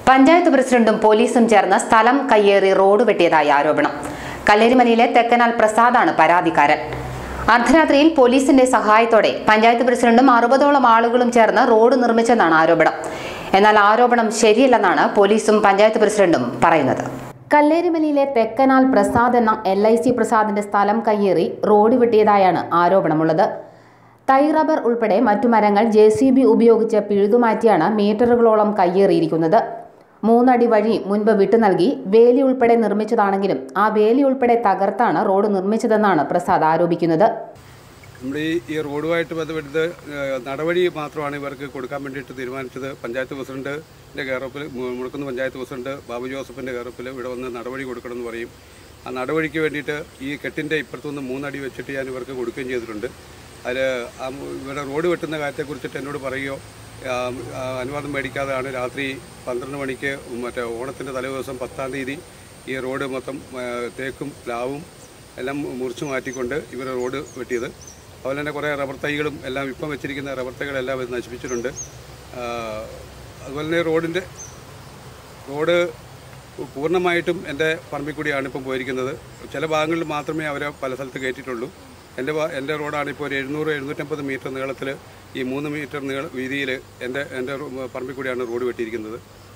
പഞ്ചായത്ത് പ്രസിഡന്റും പോലീസും ചേർന്ന് സ്ഥലം കയ്യേറി റോഡ് വെട്ടിയതായി ആരോപണം. കല്ലേരിമലയിലെ തെക്കനാൽ പ്രസാദാണ് പരാതിക്കാരൻ. അർദ്ധരാത്രിയിൽ പോലീസിന്റെ സഹായത്തോടെ പഞ്ചായത്ത് പ്രസിഡന്റും 60ഓളം ആളുകളും ചേർന്ന് റോഡ് നിർമ്മിച്ചെന്നാണ് ആരോപണം. എന്നാൽ ആരോപണം ശരിയല്ലെന്നാണ് പോലീസും പഞ്ചായത്ത് പ്രസിഡന്റും പറയുന്നത്. കല്ലേരിമലയിലെ തെക്കനാൽ പ്രസാദ് എന്ന LIC പ്രസാദിന്റെ സ്ഥലം കയ്യേറി റോഡ് വെട്ടിയതായാണ് ആരോപണമുള്ളത്. തൈ റബ്ബർ ഉൾപ്പെടെ മറ്റു മരങ്ങൾ JCB ഉപയോഗിച്ച് പിഴുതുമാറ്റിയാണ് മീറ്ററുകളോളം കയ്യേറിയിരിക്കുന്നത്. 3 അടി വഴി മുൻപ് വിട്ടു നൽകി വേലി ഉൾപ്പെടെ നിർമ്മിച്ചതാണെങ്കിലും ആ വേലി ഉൾപ്പെടെ തകർത്താണ് റോഡ് നിർമ്മിച്ചതെന്നാണ് പ്രസാദ് ആരോപിക്കുന്നത്. നമ്മുടെ ഈ റോഡുമായിട്ട് ബന്ധപ്പെട്ട് നടപടി മാത്രമാണ് ഇവർക്ക് കൊടുക്കാൻ വേണ്ടിയിട്ട് തീരുമാനിച്ചത്. പഞ്ചായത്ത് പ്രസിഡന്റിന്റെ കെയറോപ്പിൽ മുഴക്കുന്ന് പഞ്ചായത്ത് പ്രസിഡന്റ് ബാബു ജോസഫിന്റെ കെയറോപ്പിൽ ഇവിടെ വന്ന് നടപടി കൊടുക്കണമെന്ന് പറയും. ആ നടപടിക്ക് വേണ്ടിയിട്ട് ഈ കെട്ടിന്റെ ഇപ്പുറത്തുനിന്ന് 3 അടി വെച്ചിട്ട് ഞാൻ ഇവർക്ക് കൊടുക്കുകയും ചെയ്തിട്ടുണ്ട്. അതിൽ ഇവിടെ റോഡ് വെട്ടുന്ന കാര്യത്തെക്കുറിച്ചിട്ട് എന്നോട് പറയുകയോ അനുവാദം മേടിക്കാതെയാണ് രാത്രി 12 മണിക്ക് മറ്റേ ഓണത്തിൻ്റെ തലേദിവസം 10-ാം തീയതി ഈ റോഡ് മൊത്തം തേക്കും പ്ലാവും എല്ലാം മുറിച്ചു മാറ്റിക്കൊണ്ട് ഇവർ റോഡ് വെട്ടിയത്. അതുപോലെ തന്നെ കുറേ റബ്ബർ തൈകളും എല്ലാം ഇപ്പം വെച്ചിരിക്കുന്ന റബ്ബർ തൈകളെല്ലാം ഇത് നശിപ്പിച്ചിട്ടുണ്ട്. അതുപോലെ തന്നെ റോഡ് പൂർണ്ണമായിട്ടും എൻ്റെ പറമ്പിൽ കൂടിയാണ് ഇപ്പം പോയിരിക്കുന്നത്. ചില ഭാഗങ്ങളിൽ മാത്രമേ അവരെ പല സ്ഥലത്ത് കയറ്റിയിട്ടുള്ളൂ. എൻ്റെ റോഡാണ് ഇപ്പോൾ ഒരു 700-750 മീറ്റർ നീളത്തിൽ ഈ 3 മീറ്റർ വീതിയിൽ എൻ്റെ പറമ്പിൽ കൂടിയാണ് റോഡ് വെട്ടിയിരിക്കുന്നത്.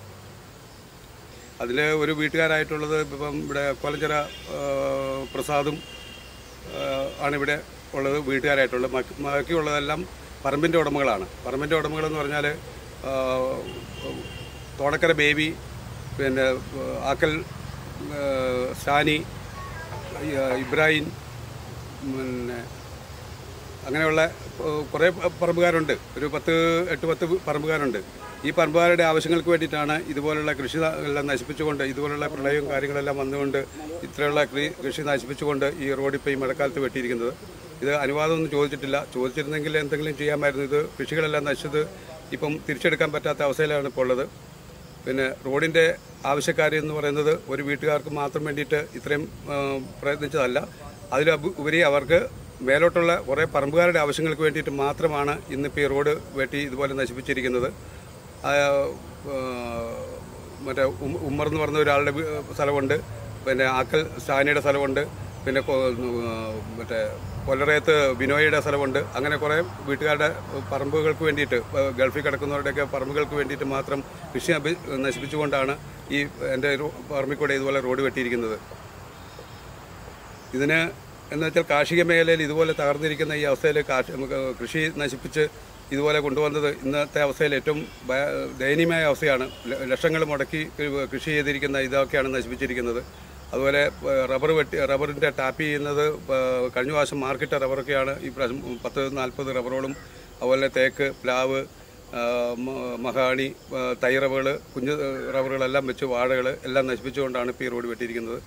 അതിൽ ഒരു വീട്ടുകാരായിട്ടുള്ളത് ഇപ്പം ഇവിടെ കൊലഞ്ചിറ പ്രസാദും ആണിവിടെ ഉള്ളത് വീട്ടുകാരായിട്ടുള്ളത്. ബാക്കിയുള്ളതെല്ലാം പറമ്പിൻ്റെ ഉടമകളാണ്. പറമ്പിൻ്റെ ഉടമകളെന്ന് പറഞ്ഞാൽ തോടക്കര ബേബി, പിന്നെ ആക്കൽ ഷാനി, ഇബ്രാഹിം, പിന്നെ അങ്ങനെയുള്ള കുറേ പറമ്പുകാരുണ്ട്. ഒരു 8-10 പറമ്പുകാരുണ്ട്. ഈ പറമ്പുകാരുടെ ആവശ്യങ്ങൾക്ക് വേണ്ടിയിട്ടാണ് ഇതുപോലുള്ള കൃഷി എല്ലാം നശിപ്പിച്ചുകൊണ്ട്, ഇതുപോലുള്ള പ്രളയവും കാര്യങ്ങളെല്ലാം വന്നുകൊണ്ട് ഇത്രയുള്ള കൃഷി നശിപ്പിച്ചുകൊണ്ട് ഈ റോഡ് ഇപ്പോൾ ഈ മഴക്കാലത്ത് വെട്ടിയിരിക്കുന്നത്. ഇത് അനുവാദമൊന്നും ചോദിച്ചിരുന്നെങ്കിൽ എന്തെങ്കിലും ചെയ്യാമായിരുന്നു. ഇത് കൃഷികളെല്ലാം നശിച്ചത് ഇപ്പം തിരിച്ചെടുക്കാൻ പറ്റാത്ത അവസ്ഥയിലാണ് ഇപ്പോൾ ഉള്ളത്. പിന്നെ റോഡിൻ്റെ ആവശ്യക്കാരെന്ന് പറയുന്നത് ഒരു വീട്ടുകാർക്ക് മാത്രം വേണ്ടിയിട്ട് ഇത്രയും പ്രയത്നിച്ചതല്ല. അതിലുപരി അവർക്ക് മേലോട്ടുള്ള കുറേ പറമ്പുകാരുടെ ആവശ്യങ്ങൾക്ക് വേണ്ടിയിട്ട് മാത്രമാണ് ഇന്നിപ്പോൾ ഈ റോഡ് വെട്ടി ഇതുപോലെ നശിപ്പിച്ചിരിക്കുന്നത്. മറ്റേ ഉമ്മർ എന്ന് പറഞ്ഞ ഒരാളുടെ സ്ഥലമുണ്ട്, പിന്നെ ആക്കൽ ഷാനിയുടെ സ്ഥലമുണ്ട്, പിന്നെ മറ്റേ കൊല്ലറയത്ത് ബിനോയിയുടെ സ്ഥലമുണ്ട്. അങ്ങനെ കുറേ വീട്ടുകാരുടെ പറമ്പുകൾക്ക് വേണ്ടിയിട്ട്, ഗൾഫിൽ കിടക്കുന്നവരുടെയൊക്കെ പറമ്പുകൾക്ക് വേണ്ടിയിട്ട് മാത്രം കൃഷി നശിപ്പിച്ചുകൊണ്ടാണ് ഈ എൻ്റെ പറമ്പിൽ കൂടെ ഇതുപോലെ റോഡ് വെട്ടിയിരിക്കുന്നത്. ഇതിന് എന്ന് വെച്ചാൽ കാർഷിക മേഖലയിൽ ഇതുപോലെ തകർന്നിരിക്കുന്ന ഈ അവസ്ഥയിൽ കൃഷി നശിപ്പിച്ച് ഇതുപോലെ കൊണ്ടുവന്നത് ഇന്നത്തെ അവസ്ഥയിൽ ഏറ്റവും ദയനീയമായ അവസ്ഥയാണ്. ലക്ഷങ്ങൾ മുടക്കി കൃഷി ചെയ്തിരിക്കുന്ന ഇതൊക്കെയാണ് നശിപ്പിച്ചിരിക്കുന്നത്. അതുപോലെ റബ്ബറിൻ്റെ ടാപ്പ് ചെയ്യുന്നത് കഴിഞ്ഞ പ്രാവശ്യം മാർക്കറ്റ് റബ്ബറൊക്കെയാണ് ഈ പ്രാവശ്യം 40 റബ്ബറോളം. അതുപോലെ തേക്ക്, പ്ലാവ്, മഹാണി, തൈ റബ്ബറുകൾ, കുഞ്ഞു റബ്ബറുകളെല്ലാം വെച്ച് വാഴകൾ എല്ലാം നശിപ്പിച്ചുകൊണ്ടാണ് ഇപ്പോൾ ഈ റോഡ് വെട്ടിയിരിക്കുന്നത്.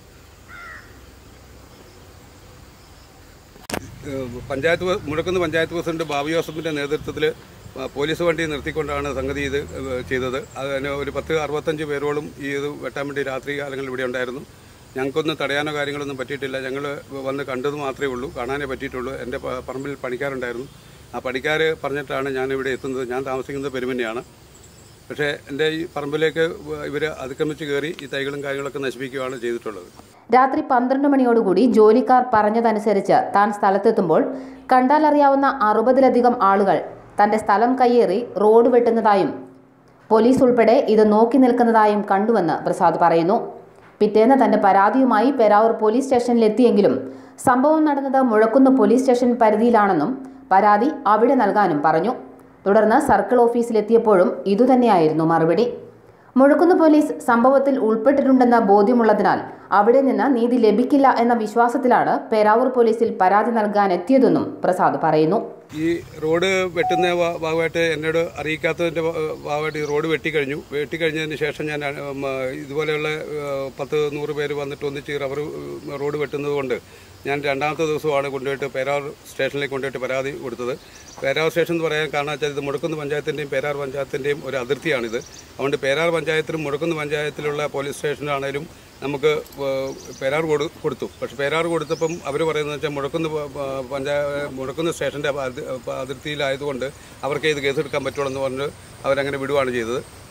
മുഴക്കുന്ന് പഞ്ചായത്ത് പ്രസിഡന്റ് ബാബു ജോസഫിൻ്റെ നേതൃത്വത്തിൽ പോലീസ് വണ്ടി നിർത്തിക്കൊണ്ടാണ് സംഗതി ഇത് ചെയ്തത്. അതിന് ഒരു 10-65 പേരോളം ഈ ഇത് വെട്ടാൻ വേണ്ടി രാത്രി കാലങ്ങളിൽ ഇവിടെ ഉണ്ടായിരുന്നു. ഞങ്ങൾക്കൊന്നും തടയാനോ കാര്യങ്ങളൊന്നും പറ്റിയിട്ടില്ല. ഞങ്ങൾ വന്ന് കണ്ടത് മാത്രമേ ഉള്ളൂ, കാണാനേ പറ്റിയിട്ടുള്ളൂ. എൻ്റെ പറമ്പിൽ പണിക്കാരുണ്ടായിരുന്നു. ആ പണിക്കാർ പറഞ്ഞിട്ടാണ് ഞാനിവിടെ എത്തുന്നത്. ഞാൻ താമസിക്കുന്നത് പെരുമന്നെയാണ്. പക്ഷേ എൻ്റെ ഈ പറമ്പിലേക്ക് ഇവർ അതിക്രമിച്ച് കയറി ഈ തൈകളും കാര്യങ്ങളൊക്കെ നശിപ്പിക്കുകയാണ് ചെയ്തിട്ടുള്ളത്. രാത്രി 12 മണിയോടുകൂടി ജോലിക്കാർ പറഞ്ഞതനുസരിച്ച് താൻ സ്ഥലത്തെത്തുമ്പോൾ കണ്ടാലറിയാവുന്ന 60-ലധികം ആളുകൾ തന്റെ സ്ഥലം കയ്യേറി റോഡ് വെട്ടുന്നതായും പോലീസ് ഉൾപ്പെടെ ഇത് നോക്കി നിൽക്കുന്നതായും കണ്ടുവെന്ന് പ്രസാദ് പറയുന്നു. പിറ്റേന്ന് തന്റെ പരാതിയുമായി പേരാവൂർ പോലീസ് സ്റ്റേഷനിലെത്തിയെങ്കിലും സംഭവം നടന്നത് മുഴക്കുന്ന് പോലീസ് സ്റ്റേഷൻ പരിധിയിലാണെന്നും പരാതി അവിടെ നൽകാനും പറഞ്ഞു. തുടർന്ന് സർക്കിൾ ഓഫീസിലെത്തിയപ്പോഴും ഇതുതന്നെയായിരുന്നു മറുപടി. മുഴക്കുന്ന് പോലീസ് സംഭവത്തിൽ ഉൾപ്പെട്ടിട്ടുണ്ടെന്ന ബോധ്യമുള്ളതിനാൽ അവിടെ നിന്ന് നീതി ലഭിക്കില്ല എന്ന വിശ്വാസത്തിലാണ് പേരാവൂർ പോലീസിൽ പരാതി നൽകാനെത്തിയതെന്നും പ്രസാദ് പറയുന്നു. ഈ റോഡ് വെട്ടുന്ന ഭാഗമായിട്ട് എന്നോട് അറിയിക്കാത്തതിൻ്റെ ഭാഗമായിട്ട് ഈ റോഡ് വെട്ടിക്കഴിഞ്ഞതിന് ശേഷം ഞാൻ ഇതുപോലെയുള്ള 10-100 പേര് വന്നിട്ട് ഒന്നിച്ച് റോഡ് വെട്ടുന്നത് കൊണ്ട് ഞാൻ 2ാമത്തെ ദിവസമാണ് കൊണ്ടുപോയിട്ട് പേരാവൂർ സ്റ്റേഷനിലേക്ക് കൊണ്ടുപോയിട്ട് പരാതി കൊടുത്തത്. പേരാവൂർ സ്റ്റേഷൻ എന്ന് പറയാൻ കാരണം വെച്ചാൽ ഇത് മുഴക്കുന്ന് പഞ്ചായത്തിൻ്റെയും പേരാർ പഞ്ചായത്തിൻ്റെയും ഒരു അതിർത്തിയാണിത്. അതുകൊണ്ട് പേരാർ പഞ്ചായത്തിലും മുഴക്കുന്ന് പഞ്ചായത്തിലുള്ള പോലീസ് സ്റ്റേഷനാണേലും നമുക്ക് പേരാർ കൊടുത്തു. പക്ഷെ പേരാർ കൊടുത്തപ്പം അവർ പറയുന്നത് വെച്ചാൽ മുഴക്കുന്ന് സ്റ്റേഷൻ്റെ അതിർത്തിയിലായതുകൊണ്ട് അവർക്ക് ഇത് കേസെടുക്കാൻ പറ്റുള്ളൂ എന്ന് പറഞ്ഞ് അവരങ്ങനെ വിടുകയാണ് ചെയ്തത്.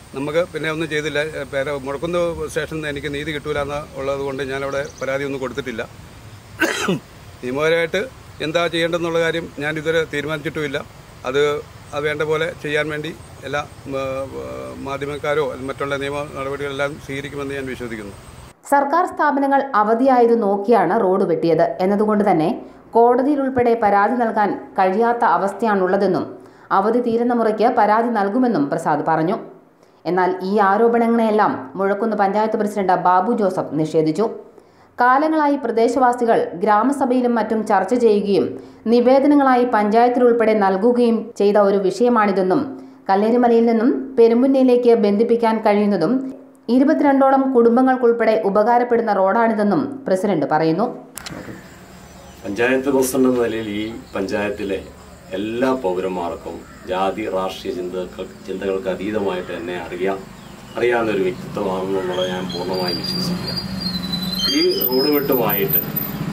നമുക്ക് പിന്നെ ഒന്നും ചെയ്തില്ല. മുഴക്കുന്ന് സ്റ്റേഷനിൽ നിന്ന് എനിക്ക് നീതി കിട്ടൂല ഉള്ളത് കൊണ്ട് ഞാനവിടെ പരാതി ഒന്നും കൊടുത്തിട്ടില്ല. നിയമപരമായിട്ട് എന്താ ചെയ്യേണ്ടതെന്നുള്ള കാര്യം ഞാൻ ഇതുവരെ തീരുമാനിച്ചിട്ടുമില്ല. അത് വേണ്ട പോലെ ചെയ്യാൻ വേണ്ടി എല്ലാ മാധ്യമക്കാരോ മറ്റുള്ള നിയമ നടപടികളെല്ലാം സ്വീകരിക്കുമെന്ന് ഞാൻ വിശ്വസിക്കുന്നു. സർക്കാർ സ്ഥാപനങ്ങൾ അവധിയായത് നോക്കിയാണ് റോഡ് വെട്ടിയത് എന്നതുകൊണ്ട് തന്നെ കോടതിയിൽ ഉൾപ്പെടെ പരാതി നൽകാൻ കഴിയാത്ത അവസ്ഥയാണുള്ളതെന്നും അവധി തീരുന്ന മുറയ്ക്ക് പരാതി നൽകുമെന്നും പ്രസാദ് പറഞ്ഞു. എന്നാൽ ഈ ആരോപണങ്ങളെല്ലാം മുഴക്കുന്ന് പഞ്ചായത്ത് പ്രസിഡന്റ് ബാബു ജോസഫ് നിഷേധിച്ചു. കാലങ്ങളായി പ്രദേശവാസികൾ ഗ്രാമസഭയിലും മറ്റും ചർച്ച ചെയ്യുകയും നിവേദനങ്ങളായി പഞ്ചായത്തിലുൾപ്പെടെ നൽകുകയും ചെയ്ത ഒരു വിഷയമാണിതെന്നും കല്ലേരിമലയിൽ നിന്നും പെരുമ്പുന്നയിലേക്ക് ബന്ധിപ്പിക്കാൻ കഴിയുന്നതും 22ഓളം കുടുംബങ്ങൾക്കുൾപ്പെടെ ഉപകാരപ്പെടുന്ന റോഡാണിതെന്നും പ്രസിഡന്റ് പറയുന്നു. പഞ്ചായത്ത് പ്രസിഡന്റ് എന്ന നിലയിൽ ഈ പഞ്ചായത്തിലെ എല്ലാ പൗരന്മാർക്കും ജാതി രാഷ്ട്രീയ ചിന്തകൾക്ക് അതീതമായിട്ട് എന്നെ അറിയാവുന്ന ഒരു വ്യക്തിത്വമാണെന്നുള്ളത് ഞാൻ പൂർണ്ണമായി വിശ്വസിക്കുക. ഈ റോഡ് വെട്ടുമായിട്ട്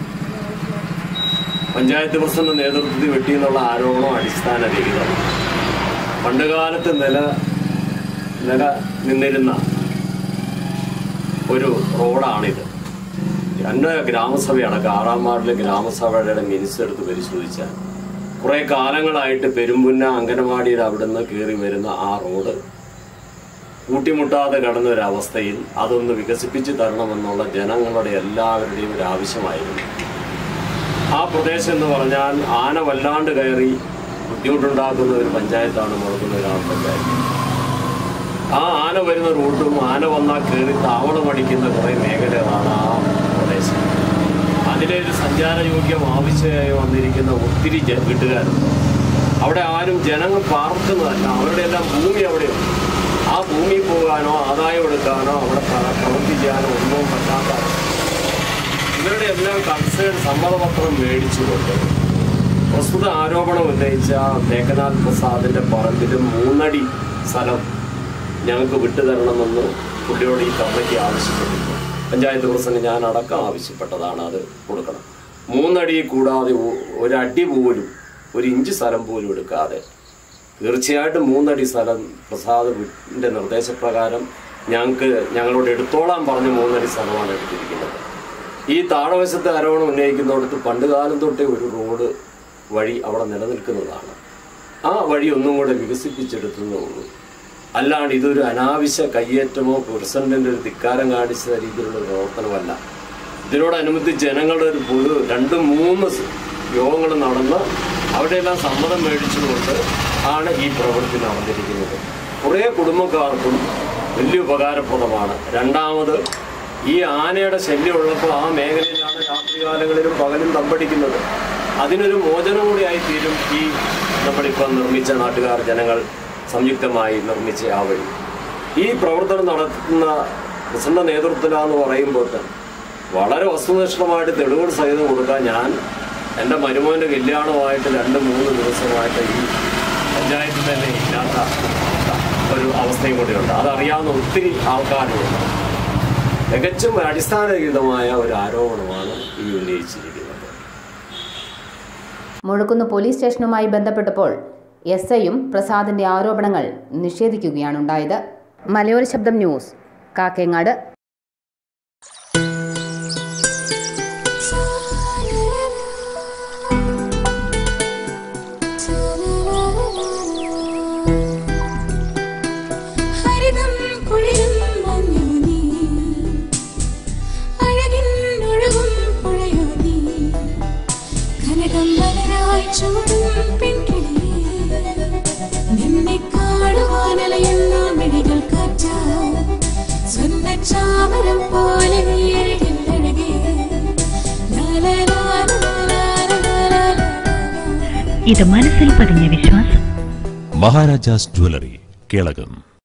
പഞ്ചായത്ത് പ്രസിഡന്റ് നേതൃത്വത്തിൽ വെട്ടിയെന്നുള്ള ആരോപണം അടിസ്ഥാനരഹിതമാണ്. പണ്ടുകാലത്ത് നിലനിന്നിരുന്ന ഒരു റോഡാണിത്. എൻ്റെ ഗ്രാമസഭയടക്കം 6-ാം വാർഡിലെ ഗ്രാമസഭയുടെ മിനിറ്റ്സ് എടുത്ത് പരിശോധിച്ചാൽ കുറേ കാലങ്ങളായിട്ട് പെരുമ്പുന്ന അംഗനവാടിയുടെ അവിടുന്ന് കയറി വരുന്ന ആ റോഡ് കൂട്ടിമുട്ടാതെ കടന്ന ഒരവസ്ഥയിൽ അതൊന്ന് വികസിപ്പിച്ച് തരണമെന്നുള്ള ജനങ്ങളുടെ എല്ലാവരുടെയും ഒരു ആവശ്യമായിരുന്നു. ആ പ്രദേശം എന്ന് പറഞ്ഞാൽ ആന വല്ലാണ്ട് കയറി ബുദ്ധിമുട്ടുണ്ടാക്കുന്ന ഒരു പഞ്ചായത്താണ് മുഴക്കുന്ന് ഗ്രാമപഞ്ചായത്ത്. ആ ആന വരുന്ന റൂട്ടും ആന വന്നാൽ കയറി താവളമടിക്കുന്ന കുറേ മേഖലകളാണ് ആ പ്രദേശം. അതിലെ ഒരു സഞ്ചാരയോഗ്യം ആവശ്യമായി വന്നിരിക്കുന്ന ഒത്തിരി വീട്ടുകാരുണ്ട്. അവിടെ ആരും ജനങ്ങൾ പാർക്കുന്നതല്ല, അവരുടെ എല്ലാം ഭൂമി അവിടെയുണ്ട്. ആ ഭൂമി പോകാനോ ആദായം എടുക്കാനോ അവിടെ പ്രവർത്തിക്കാനോ ഒന്നും പറ്റാത്ത ഇവരുടെ എല്ലാം കൺസേൺ സമ്മതപത്രം മേടിച്ചുകൊണ്ട് പ്രസ്തുത ആരോപണം ഉന്നയിച്ച തേക്കനാൽ പ്രസാദിന്റെ പറമ്പിലും 3 അടി സ്ഥലം ഞങ്ങൾക്ക് വിട്ടുതരണമെന്ന് കുട്ടിയോട് ഈ കമ്മിറ്റി ആവശ്യപ്പെട്ടിരുന്നു. പഞ്ചായത്ത് പ്രസിഡന്റ് ഞാൻ അടക്കം ആവശ്യപ്പെട്ടതാണ് അത് കൊടുക്കണം. 3 അടി കൂടാതെ 1 അടി പോലും 1 ഇഞ്ച് സ്ഥലം പോലും എടുക്കാതെ തീർച്ചയായിട്ടും 3 അടി സ്ഥലം പ്രസാദിന്റെ നിർദ്ദേശപ്രകാരം ഞങ്ങളോട് എടുത്തോളാൻ പറഞ്ഞ് 3 അടി സ്ഥലമാണ് എടുത്തിരിക്കുന്നത്. ഈ താഴവശത്തെ ആരോപണം ഉന്നയിക്കുന്നിടത്ത് പണ്ടുകാലം തൊട്ടേ ഒരു റോഡ് വഴി അവിടെ നിലനിൽക്കുന്നതാണ്. ആ വഴി ഒന്നും കൂടെ വികസിപ്പിച്ചെടുത്തുന്നേ ഉള്ളൂ. അല്ലാണ്ട് ഇതൊരു അനാവശ്യ കയ്യേറ്റമോ പ്രസിഡന്റിന്റെ ഒരു ധിക്കാരം കാണിച്ച രീതിയിലുള്ള പ്രവർത്തനമല്ല. ഇതിനോടനുബന്ധിച്ച് ജനങ്ങളുടെ ഒരു 2-3 യോഗങ്ങൾ നടന്ന് അവിടെയെല്ലാം സമ്മതം മേടിച്ചുകൊണ്ട് ആണ് ഈ പ്രവൃത്തി നടന്നിരിക്കുന്നത്. കുറേ കുടുംബക്കാർക്കും വലിയ ഉപകാരപ്രദമാണ്. രണ്ടാമത് ഈ ആനയുടെ ശല്യമുള്ളപ്പോൾ ആ മേഖലയിലാണ് രാത്രികാലങ്ങളിലും പകലും തമ്പടിക്കുന്നത്. അതിനൊരു മോചനം കൂടിയായി തീരും ഈ നമ്മളിപ്പം നിർമ്മിച്ച നാട്ടുകാർ ജനങ്ങൾ സംയുക്തമായി നിർമ്മിച്ച ആ വഴി. ഈ പ്രവർത്തനം നടത്തുന്ന പ്രസിഡന്റ് നേതൃത്വത്തിലാന്ന് പറയുമ്പോൾ തന്നെ വളരെ വസ്തുനിഷ്ഠമായിട്ട് തെളിവുകൾ സഹിതം കൊടുക്കാൻ ഞാൻ എൻ്റെ മരുമോൻ്റെ കല്യാണമായിട്ട് 2-3 ദിവസമായിട്ട് ഈ പഞ്ചായത്തിൽ തന്നെ ഇല്ലാത്ത ഒരു അവസ്ഥയും കൂടിയുണ്ട്. അതറിയാവുന്ന ഒത്തിരി ആൾക്കാരുണ്ട്. തികച്ചും അടിസ്ഥാനരഹിതമായ ഒരു ആരോപണമാണ് ഈ ഉന്നയിച്ചിരിക്കുന്നത്. മുഴക്കുന്ന് പോലീസ് സ്റ്റേഷനുമായി ബന്ധപ്പെട്ടപ്പോൾ SIയും പ്രസാദിന്റെ ആരോപണങ്ങൾ നിഷേധിക്കുകയാണുണ്ടായത്. മലയോര ശബ്ദം ന്യൂസ്, കാക്കേങ്ങാട്. ഇത് മനസ്സിൽ പതിഞ്ഞ വിശ്വാസം. മഹാരാജാസ് ജ്വല്ലറി, കേളകം.